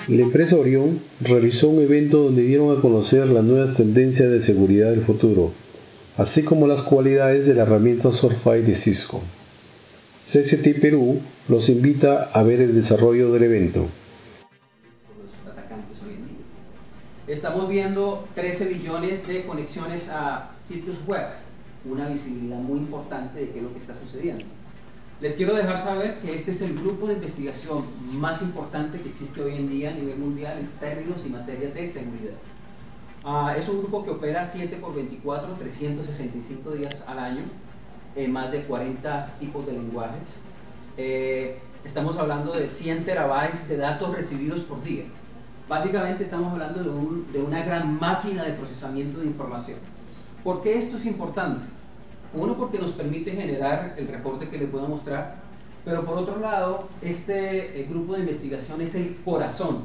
La empresa Orión realizó un evento donde dieron a conocer las nuevas tendencias de seguridad del futuro, así como las cualidades de la herramienta Surfile de Cisco. CCTI Perú los invita a ver el desarrollo del evento. Los atacantes hoy en día. Estamos viendo 13 billones de conexiones a sitios web, una visibilidad muy importante de qué es lo que está sucediendo. Les quiero dejar saber que este es el grupo de investigación más importante que existe hoy en día a nivel mundial en términos y materias de seguridad. Es un grupo que opera 7×24, 365 días al año, en más de 40 tipos de lenguajes. Estamos hablando de 100 terabytes de datos recibidos por día. Básicamente estamos hablando de una gran máquina de procesamiento de información. ¿Por qué esto es importante? Uno, porque nos permite generar el reporte que les puedo mostrar, pero por otro lado, este grupo de investigación es el corazón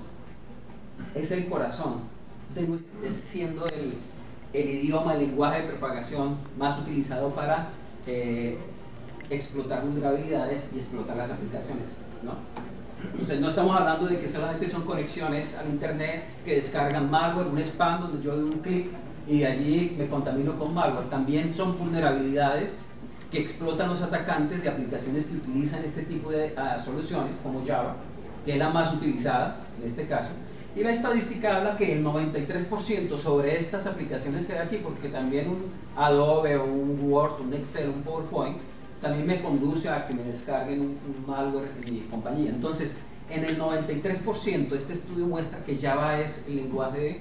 siendo el idioma, el lenguaje de propagación más utilizado para explotar vulnerabilidades y explotar las aplicaciones, ¿no? Entonces no estamos hablando de que solamente son conexiones al internet que descargan malware, un spam donde yo doy un clic y allí me contamino con malware. También son vulnerabilidades que explotan los atacantes de aplicaciones que utilizan este tipo de soluciones, como Java, que es la más utilizada en este caso. Y la estadística habla que el 93% sobre estas aplicaciones que hay aquí, porque también un Adobe o un Word, un Excel, un PowerPoint, también me conduce a que me descarguen un malware en mi compañía. Entonces, en el 93% este estudio muestra que Java es el lenguaje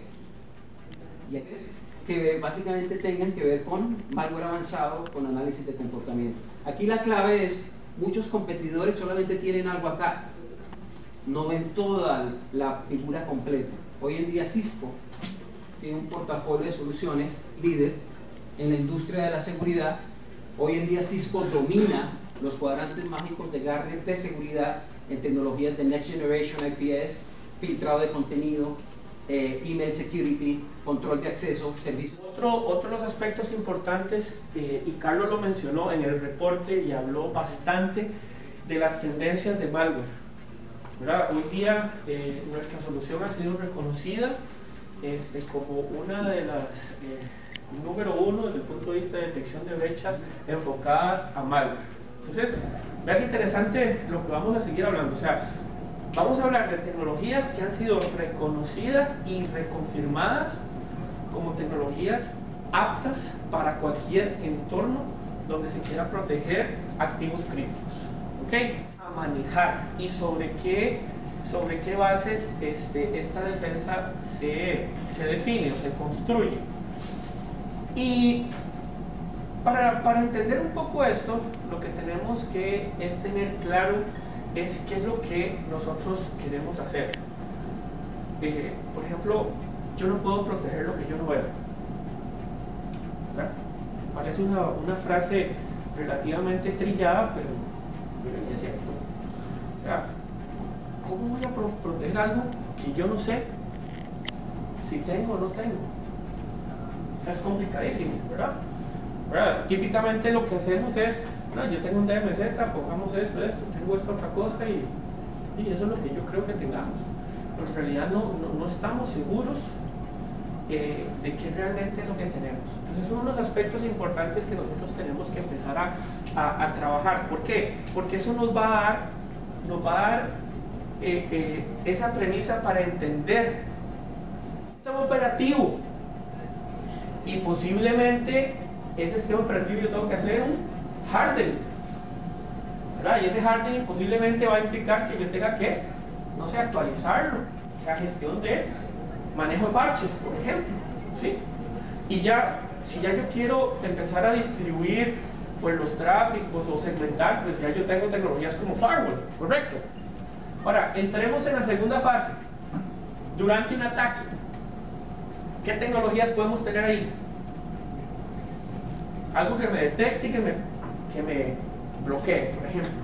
que básicamente tengan que ver con malware avanzado, con análisis de comportamiento. Aquí la clave es, muchos competidores solamente tienen algo acá, no ven toda la figura completa. Hoy en día Cisco tiene un portafolio de soluciones líder en la industria de la seguridad. Hoy en día Cisco domina los cuadrantes mágicos de Gartner de seguridad en tecnologías de Next Generation IPS, filtrado de contenido, email security, control de acceso, servicios. Otro de los aspectos importantes, y Carlos lo mencionó en el reporte y habló bastante de las tendencias de malware, ¿verdad? Hoy día nuestra solución ha sido reconocida como una de las número uno desde el punto de vista de detección de brechas enfocadas a malware. Entonces, vean qué interesante lo que vamos a seguir hablando. O sea, vamos a hablar de tecnologías que han sido reconocidas y reconfirmadas como tecnologías aptas para cualquier entorno donde se quiera proteger activos críticos. ¿Ok? A manejar y sobre qué bases esta defensa se define o se construye. Y para entender un poco esto, lo que tenemos que es tener claro es qué es lo que nosotros queremos hacer. Por ejemplo, yo no puedo proteger lo que yo no veo, ¿verdad? Parece una frase relativamente trillada, pero es cierto. O sea, ¿cómo voy a proteger algo que yo no sé si tengo o no tengo? O sea, es complicadísimo, ¿verdad? Típicamente lo que hacemos es, no, yo tengo un DMZ, pongamos esto, tengo esta otra cosa y eso es lo que yo creo que tengamos. Pero en realidad no estamos seguros de qué realmente es lo que tenemos. Entonces, son unos aspectos importantes que nosotros tenemos que empezar a trabajar. ¿Por qué? Porque eso nos va a dar esa premisa para entender el sistema operativo. Y posiblemente ese sistema operativo yo tengo que hacer un hardening, ¿verdad? Y ese hardening posiblemente va a implicar que yo tenga que, no sé, actualizarlo, o sea, gestión de manejo de parches, por ejemplo, ¿sí? Y ya, si ya yo quiero empezar a distribuir pues, los tráficos o segmentar, pues ya yo tengo tecnologías como firewall, ¿correcto? Ahora, entremos en la segunda fase. Durante un ataque, ¿qué tecnologías podemos tener ahí? Algo que me detecte y que me bloquee, por ejemplo.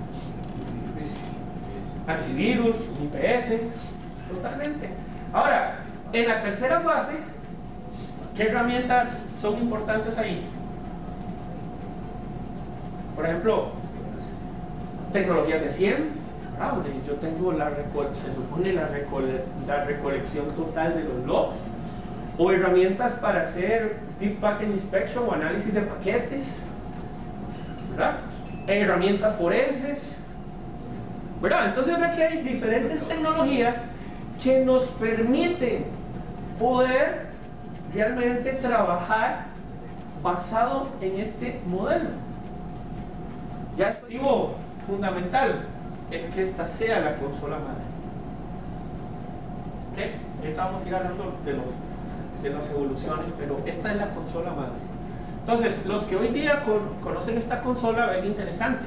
Antivirus, IPS, totalmente. Ahora, en la tercera fase, ¿qué herramientas son importantes ahí? Por ejemplo, tecnologías de SIEM, donde yo tengo se supone la recolección total de los logs, o herramientas para hacer Deep Packet Inspection o análisis de paquetes, ¿verdad? Herramientas forenses, ¿verdad? Entonces ve que hay diferentes tecnologías que nos permiten poder realmente trabajar basado en este modelo. Ya el objetivo fundamental es que esta sea la consola madre. ¿Okay? Ahorita vamos a ir hablando de las evoluciones, pero esta es la consola madre. Entonces, los que hoy día conocen esta consola ven interesante.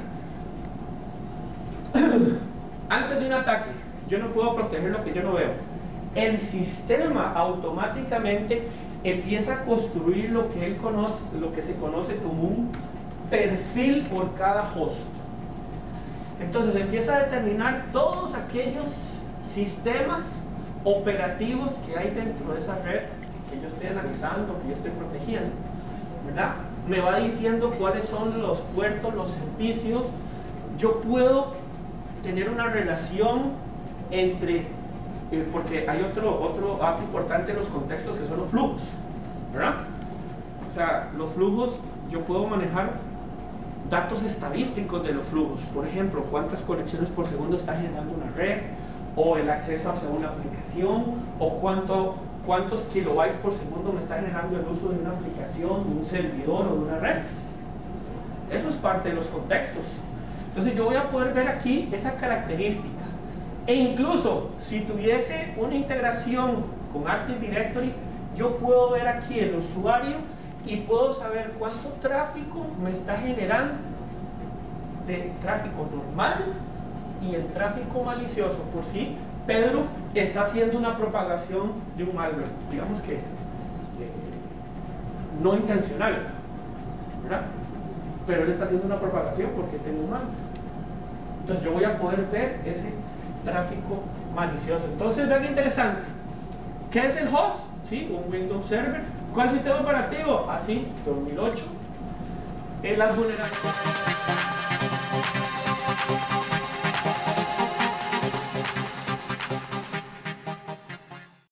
Antes de un ataque, yo no puedo proteger lo que yo no veo. El sistema automáticamente empieza a construir lo que él conoce, lo que se conoce como un perfil por cada host. Entonces empieza a determinar todos aquellos sistemas operativos que hay dentro de esa red que yo estoy analizando, que yo estoy protegiendo, ¿verdad? Me va diciendo cuáles son los puertos, los servicios. Yo puedo tener una relación entre, porque hay otro dato importante en los contextos que son los flujos, ¿verdad? O sea, los flujos, yo puedo manejar datos estadísticos de los flujos. Por ejemplo, cuántas conexiones por segundo está generando una red, o el acceso hacia una aplicación, o cuántos kilobytes por segundo me está generando el uso de una aplicación, de un servidor o de una red. Eso es parte de los contextos. Entonces yo voy a poder ver aquí esa característica. E incluso si tuviese una integración con Active Directory, yo puedo ver aquí el usuario y puedo saber cuánto tráfico me está generando de tráfico normal y el tráfico malicioso, por si Pedro está haciendo una propagación de un malware, digamos que no intencional, ¿verdad? Pero él está haciendo una propagación porque tengo un malware. Entonces yo voy a poder ver ese tráfico malicioso. Entonces vean qué interesante. ¿Qué es el host? ¿Sí? Un Windows Server. ¿Cuál sistema operativo? Así, 2008. Las vulnerabilidades.